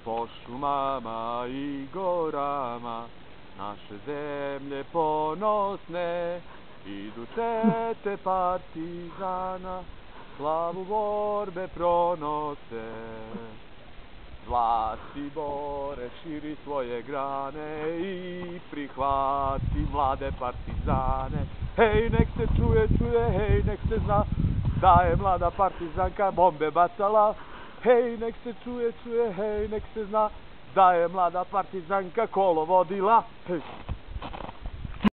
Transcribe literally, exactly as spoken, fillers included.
po šumama i gorama, naše zemlje ponosne, idu čete partizana, slavu borbe pronose. Zlatibore, širi svoje grane i prihvati mlade partizane. Hej, nek se čuje, čuje, hej, nek se zna da je mlada partizanka bombe bacala. Hej, nek se čuje, čuje, hej, nek se zna da je mlada partizanka kolo vodila. Hej.